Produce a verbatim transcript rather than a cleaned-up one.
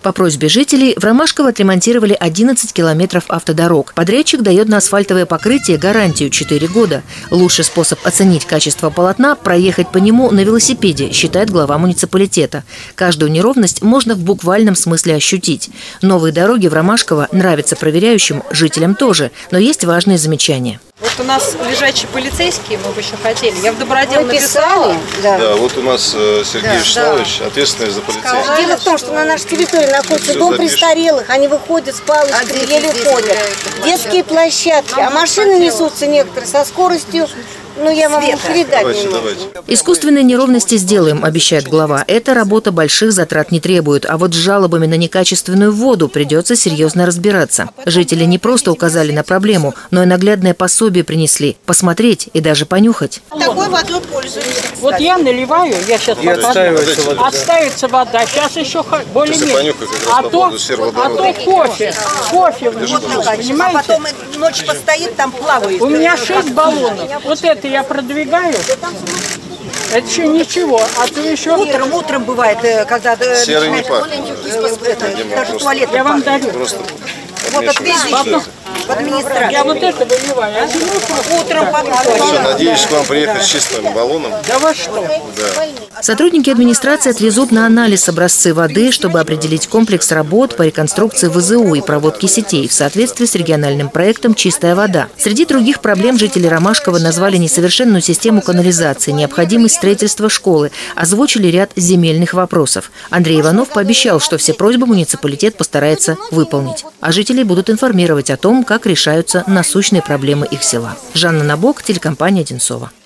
По просьбе жителей в Ромашково отремонтировали одиннадцать километров автодорог. Подрядчик дает на асфальтовое покрытие гарантию четыре года. Лучший способ оценить качество полотна – проехать по нему на велосипеде, считает глава муниципалитета. Каждую неровность можно в буквальном смысле ощутить. Новые дороги в Ромашково нравятся проверяющим, жителям тоже, но есть важные замечания. Вот у нас лежачие полицейские, мы бы еще хотели. Я в добродел написала. Да. да, вот у нас Сергей да, Вячеславович, да. ответственный за полицейских. Дело в том, что на нашей территории находится Все дом запишем. престарелых. Они выходят с палочкой, еле ходят. Детские площадки. А машины несутся некоторые со скоростью. Ну, я вам передать давайте, не могу. Искусственные неровности сделаем, обещает глава. Эта работа больших затрат не требует, а вот с жалобами на некачественную воду придется серьезно разбираться. Жители не просто указали на проблему, но и наглядное пособие принесли. Посмотреть и даже понюхать. Такой водой пользуюсь. Вот я наливаю, я сейчас и отстаивается вода. Отстаивается вода, сейчас еще более-менее. А, то, а то кофе, кофе, понимаете? А потом ночь постоит, там плавает. У меня шесть баллонов. Вот это я продвигаю. Это еще ничего, а то еще... Утром, утром бывает, когда... Серый не пахнет. Даже туалет. Я вам дарю. Вот отвезли. Я вот это выливаю. Утром Все, надеюсь, к вам приехать с чистым баллоном. Да вы что? Да. Сотрудники администрации отвезут на анализ образцы воды, чтобы определить комплекс работ по реконструкции вэ зэ у и проводке сетей в соответствии с региональным проектом «Чистая вода». Среди других проблем жители Ромашкова назвали несовершенную систему канализации, необходимость строительства школы, озвучили ряд земельных вопросов. Андрей Иванов пообещал, что все просьбы муниципалитет постарается выполнить. А жители будут информировать о том, как решаются насущные проблемы их села. Жанна Набок, телекомпания «Одинцово».